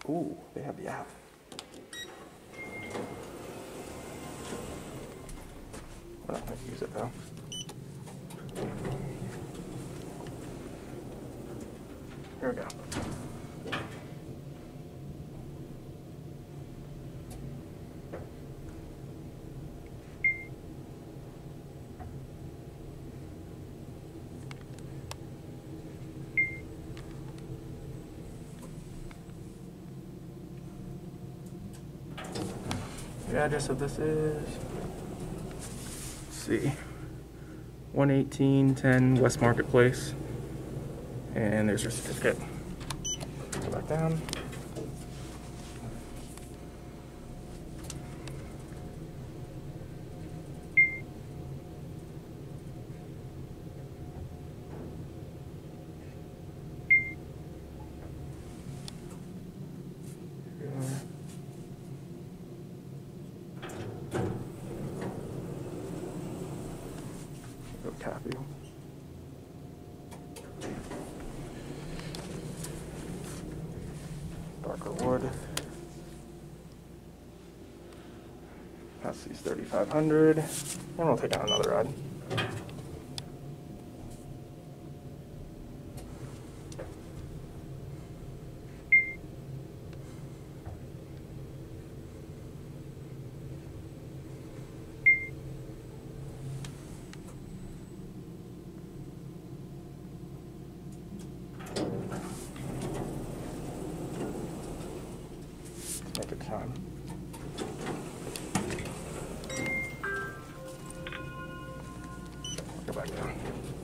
Ooh, they have the app. We're not going to use it though. Here we go. The address of this is, let's see, 11810 West Marketplace, and there's your certificate. Go back down. Copy. Darker wood. That's these 3,500. And we'll take out another rod. Make it time. Go back down.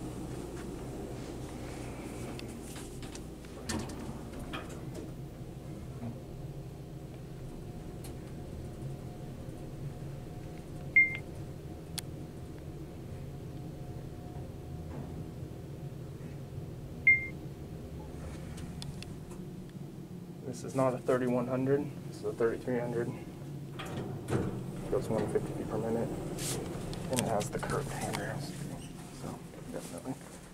This is not a 3100, this is a 3300. Goes 150 feet per minute, and it has the curved handrails, so definitely.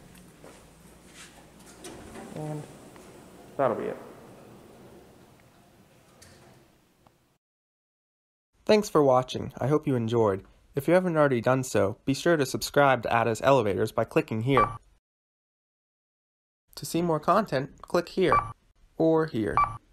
And that'll be it. Thanks for watching. I hope you enjoyed. If you haven't already done so, be sure to subscribe to Ada's Elevators by clicking here. To see more content, click here or here.